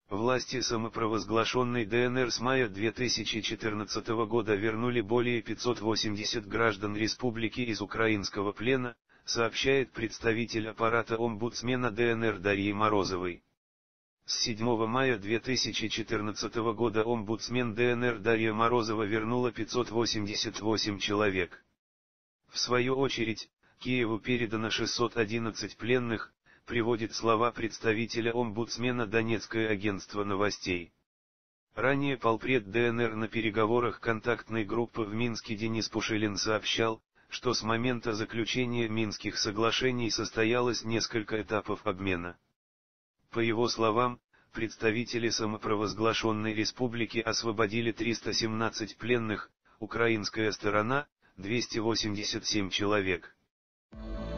Власти самопровозглашенной ДНР с мая 2014 года вернули более 580 граждан республики из украинского плена, сообщает представитель аппарата омбудсмена ДНР Дарьи Морозовой. С 7 мая 2014 года омбудсмен ДНР Дарья Морозова вернула 588 человек. В свою очередь, Киеву передано 611 пленных, приводит слова представителя омбудсмена Донецкое агентство новостей. Ранее полпред ДНР на переговорах контактной группы в Минске Денис Пушилин сообщал, что с момента заключения Минских соглашений состоялось несколько этапов обмена. По его словам, представители самопровозглашенной республики освободили 317 пленных, украинская сторона – 287 человек.